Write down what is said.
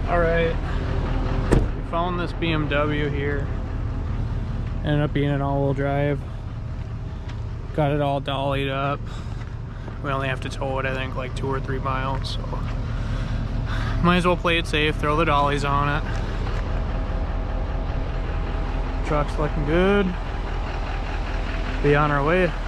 All right, we found this BMW here. Ended up being an all-wheel drive. Got it all dollied up. We only have to tow it, I think, like 2 or 3 miles. So might as well play it safe. Throw the dollies on it. Truck's looking good. Be on our way.